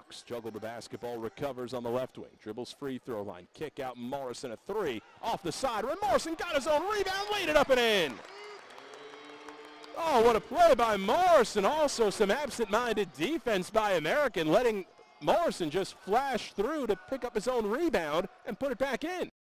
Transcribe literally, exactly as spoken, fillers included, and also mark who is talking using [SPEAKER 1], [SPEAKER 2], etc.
[SPEAKER 1] Brooks juggled the basketball, recovers on the left wing, dribbles free throw line, kick out Morrison, a three, off the side, where Morrison got his own rebound, laid it up and in. Oh, what a play by Morrison. Also some absent-minded defense by American, letting Morrison just flash through to pick up his own rebound and put it back in.